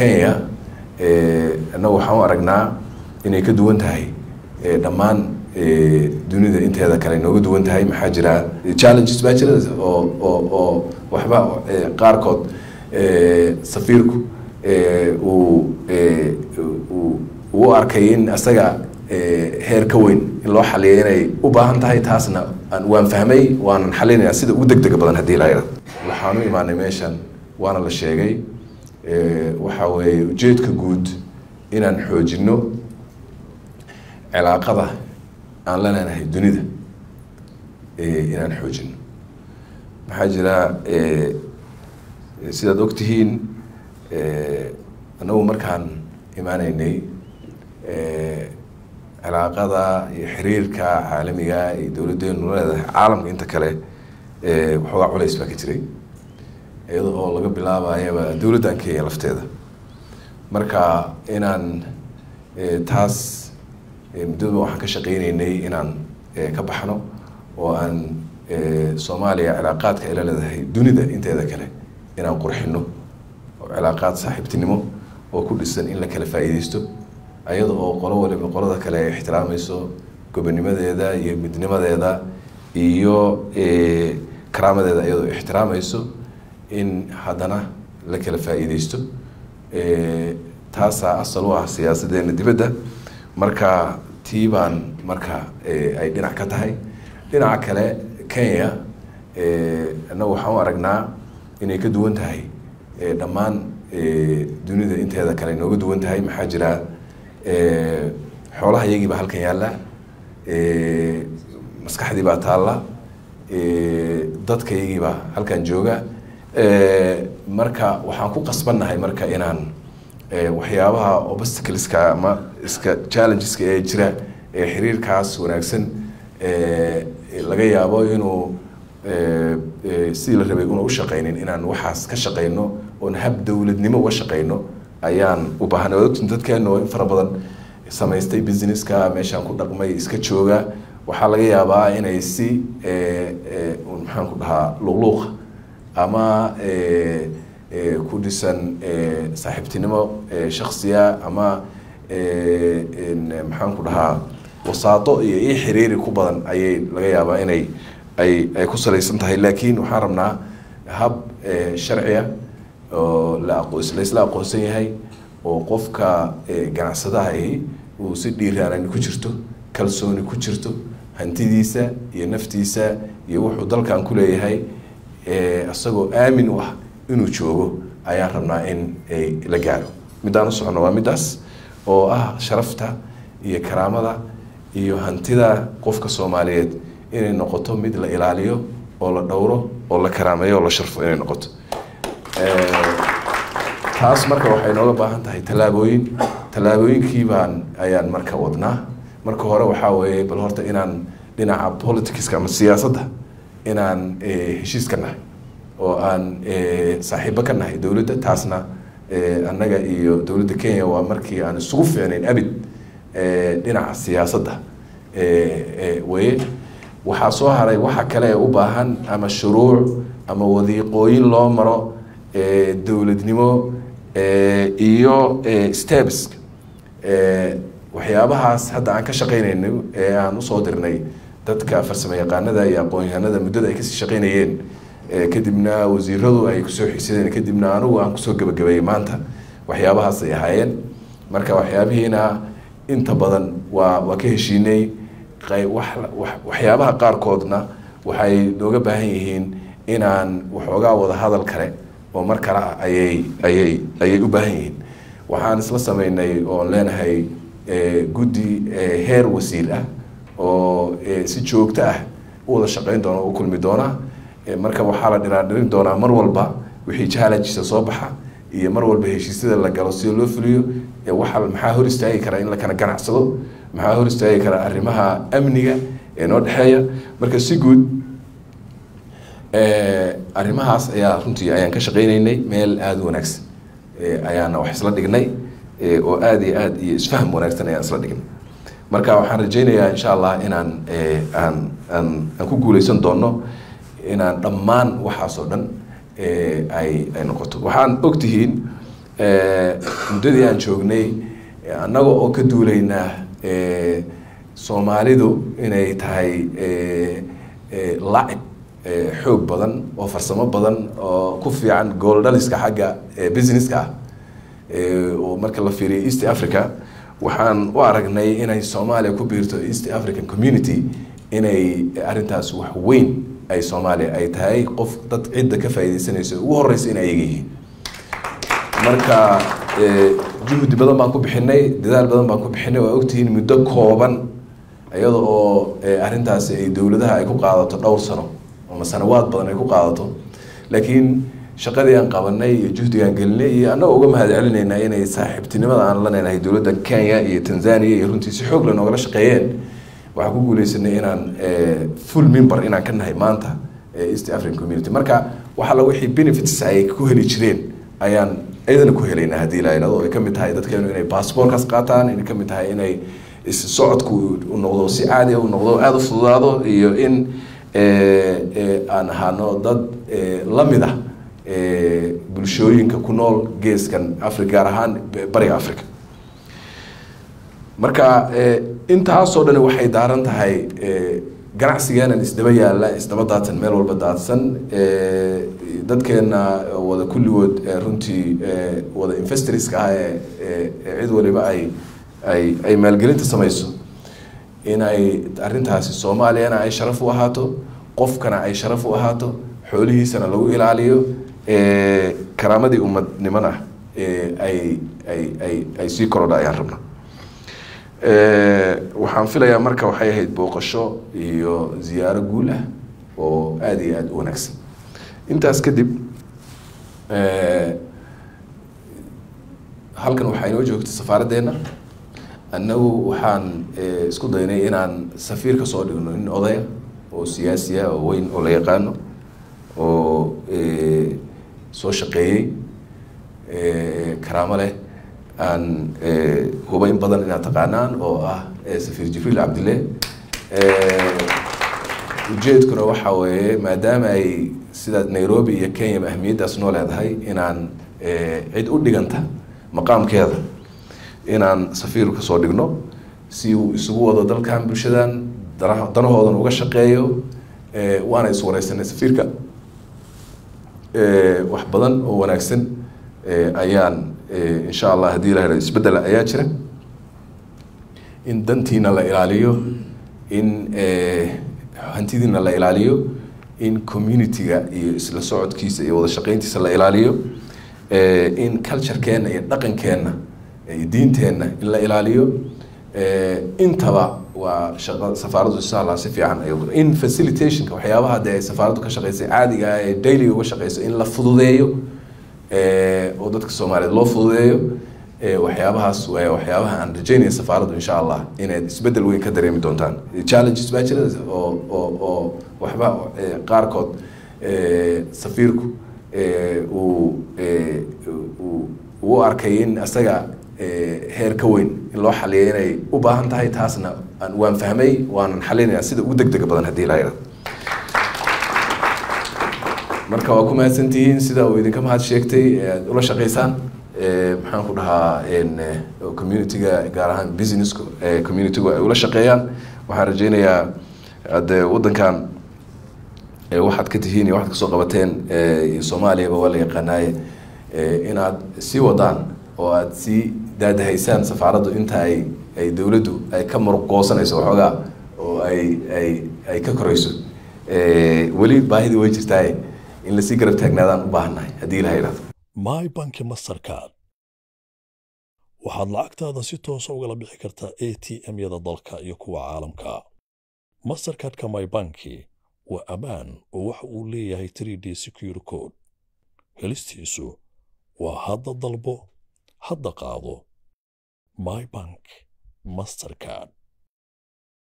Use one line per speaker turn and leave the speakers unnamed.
Kenya annagu waxaan u aragnaa inay ka duwan tahay dhammaan dunida inteeda kale nooga duwan tahay. maxaa jira challenges baa jira oo waxba qaarkood safiirku uu arkay in asaga heer ka weyn in loo xaliyo inay u baahan tahay. taasna waan fahmay waanan xalinayaa sida ugu degdega badan haddii la yiraahdo. waxaan u imaanay meeshan waana la sheegay waxa weeye ujeedka guud inaan xoojino cilaaqada aan la leenahay dunida inaan xoojino. maxaa jira sidaad ogtihiin annagu markaan imaanaynay cilaaqada iyo xiriirka caalamiga iyo dowladdeenu leedahay caalamka inta kale waxoogaa culays baa ka jiray iyada oo laga bilaabayaba dowladdan Kenya lafteeda. marka inaan taas muddada waxaan ka shaqaynaynay inaan ka baxno oo aan Soomaaliya cilaaqaadka ay leedahay dunida inteeda kale inaan qurxino oo cilaaqaad saaxiibtinimo oo ku dhisan in la kala faa'iideysto ayada oo qolo waliba qolada kale ay ixtiraamayso gobonimadeeda iyo midnimadeeda iyo karaamadeeda iyadoo ixtiraamayso in haddana la kala faa'iideysto. taasaa asal u ah siyaasadeena dibadda. marka tii baan marka ay dhinac ka tahay. dhinaca kale Kenya annagu waxaan u aragnaa inay ka duwan tahay dhammaan dunida inteeda kale nooga duwan tahay. maxaa jira xoolaha iyagii baa halkan yaalla, maskaxdii baa taalla, dadka iyagii baa halkan jooga. marka waxaan ku qasbannahay marka inaan waxyaabaha obstacleska ama iska challengeska ee jira ee xiriirkaas wanaagsan laga yaabo inuu sidii la rabay una u shaqaynin inaan waxaas ka shaqayno oon hab dowladnimo uga shaqayno ayaan u baahanay. ogtiin dadkeena oo in fara badan samaystay businesska meeshaan ku dhaqmay iska jooga waxaa laga yaabaa inay si maxaan ku dhahaa luqluuq ama ku dhisan saaxiibtinimo shakhsiya ama maxaan ku dhahaa wasaato iyo xiriiri ku badan ayay laga yaabaa inay ay ku salaysan tahay. laakiin waxaan rabnaa hab sharciya oo laisla aqoonsan yahay oo qofka ganacsadaha uu si dhiiraanan ku jirto, kalsooni ku jirto, hantidiisa iyo naftiisa iyo wuxuu dalkan ku leeyahay asagoo aamin u ah inuu joogo ayaan rabnaa in la gaaro. midaan u socono waa midaas oo ah sharafta iyo karaamada iyo hantida qofka Soomaaliyeed inay noqoto mid la ilaaliyo oo la dhowro oo la karaameeyo oo la sharfo inay noqoto. taas marka waxay nooga baahan tahay tallaabooyinkii ayaan marka wadnaa. marka hore waxaa weeye bal horta inaan dhinaca politicska ama siyaasadda inaan heshiis ka nahay oo aan saaxiibo ka nahay dowladda. taasna annaga iyo dowladda Kenya waa markii aan isugu fiicnayn abid dhinaca siyaasadda weye. waxaa soo haray waxa kale u baahan ama shuruuc ama wadiiqooyin loo maro dowladnimo iyo steps waxyaabahaas hadda aan ka shaqaynayno aan u soo dirnay dadka farsamo yaqaanada iyo aqoon-yahanada muddada ay kasii shaqaynayeen kadibna wasiiradu ay kusoo xigsadeen kadibna anigu aan kusoo gabagabeeyey maanta waxyaabahaas ay ahaayeen. marka waxyaabihiina inta badan waa ka heshiinay. waxyaabaha qaarkoodna waxay nooga baahan yihiin inaan waxoogaa wada hadal kale oo mar kale ayay u baahan yihiin. waxaan isla sameynay oon leenahay guddi heer wasiir ah oo si joogto ah u wada shaqayn doona u kulmi doona. marka waxaa la dhirin doonaa mar walba wixii challenges soo baxa iyo mar walba heshiisyada la galo si loo fuliyo. maxaa hor istaagi kara in la kana ganacsado, maxaa hor istaagi kara arrimaha amniga ee noo dhexeeya. marka si guud arrimahaas ayaa runtii ayaan ka shaqaynaynay meel aad u wanaagsan ayaana wax isla dhignay oo aad iyo aad iyo isfaham wanaagsan ayaan isla dhignay. marka waxaan rajaynayaa insha Allah inaan aan ku guuleysan doono inaan dhammaan waxaas oo dhan ay noqoto. waxaan ogtihiin muddadii aan joognay annaga oo ka duulaynaa Soomaalidu inay tahay lacib xoog badan oo farsamo badan oo ku fiican gool dhaliska xagga businesska oo marka la fiiriyo East Africa waxaan u aragnay inay Soomaaliya ku biirto East African Community inay arintaas wax weyn ay Soomaaliya ay tahay qof dad cid ka faa'iideysanayso ugu horeysa inay yihiin marka juhdi badan baan ku bixinay dadaal badan baan ku bixinay waa ogtihiin muddo kooban ayadoo arintaas ay dawladaha ay ku qaadato dhowr sano ama sanawaad badan ay ku qaadato laakiin shaqadii aan qabanay iyo juhdigaan gelinay iyo annaga uga mahadcelinayna inay saaxiibtinimada aan la leenahay dawladda Kenya iyo Tanzania iyo runtii si xoog leh nooga shaqeeyeen waxaan ku guuleysanay inaan full member inaan ka nahay maanta East African Community marka waxa la wixii benefits ay ku heli jireen ayaan ayadana ku helaynaa hadii la yiraahdo ay ka mid tahay dadkeenu inay passportkaas qaataan inay ka mid tahay inay socodku u noqdo si caadi ah u noqdo aad u fududaado iyo in aan ahaano dad la mid ah bulshooyinka ku nool geeskan Afrika gaar ahaan bariga Afrika marka intaasoo dhan waxay daaran tahay ganacsigeena isdaba yaala isdaba daadsan meel walba daadsan dadkeena wada kulligood runtii wada investorska cid waliba ay maalgelinta samayso inay arintaasi Soomaaliyana ay sharaf u ahaato qofkana ay sharaf u ahaato xoolihiisana lagu ilaaliyo karaamadii ummadnimada ay sii korodha ayaan rabnaa waxaan filayaa marka waxay ahayd booqasho iyo ziyaaro guul ah oo aad iyo aad u wanaagsan intaas kadib halkan waxaa inoo joogtay safaaraddeena annagu waxaan isku daynay inaan safiir ka soo dhigno in odaya oo siyaasi ah oo weyn oo la yaqaano oo soo shaqeeyay karaamo leh aan hubayn badan inaad taqaanaan oo ah safiir Jibriil Cabdille ujeedkuna waxa weeye maadaama ay sida Nairobi iyo Kenya ahmiyadaas noo leedahay inaan cid u dhiganta maqaamkeeda inaan safiir ka soo dhigno si uu isugu wado dalkan bulshadan danahoodan uga shaqeeyo waana is wareysanay safiirka wax badan oo wanaagsan ayaan insha Allah hadii la helo isbedel ayaa jira in dantiina la ilaaliyo in hantidiina la ilaaliyo in community-ga iyo isla socodkiisa iyo wada shaqeyntiisa la ilaaliyo in culture-keena iyo dhaqankeena iyo diinteena in la ilaaliyo intaba waa shaqada safaaraddu insha Allah si fiican ay in facilitation-ka waxyaabaha ay safaaraddu ka shaqeysay caadiga ah ee daily uga shaqeyso in la fududeeyo oo dadka Soomaaliyeed loo fududeeyo waxyaabahaas waa waxyaabaha aan rajaynay safaaraddu insha Allah inay isbedel weyn ka dareemi doontaan challenges baa jira oo waxba qaarkood safiirku uu arkay in asaga heer ka weyn in loo xaliyo inay u baahan tahay taasna waan fahmay waan xalinayaa sida ugu degdeg badan hadii la yiraahdo marka waa ku mahadsantihiin sida uu idinka mahad sheegtay ula shaqeysaan maxaan ku dhahaa community-ga gaar ahaan business-ku community-gu ay ula shaqeeyaan waxaan rajaynayaa wadankan waxaad ka tihiin iyo waxaad ka soo qabateen Soomaaliya waa la yaqaanay inaad sii wadaan oo aad sii daadahaysaan safaaraddu inta ay dawladdu ay ka muruqoosanayso waxoogaa oo ay ka korayso weli baahida way jirtaa in la sii garab taagnaadaan u baahannahay haddii la yiraahdo
My Bank Mastercard waxaad lacagtaada si toos ah uga bixi kartaa ATM-yada dalka iyo kuwa caalamka Mastercard-ka My Bank waa amaan oo waxa uu leeyahay 3D secure code helistiisu waa hadda dalbo hadda qaado My Bank Mastercard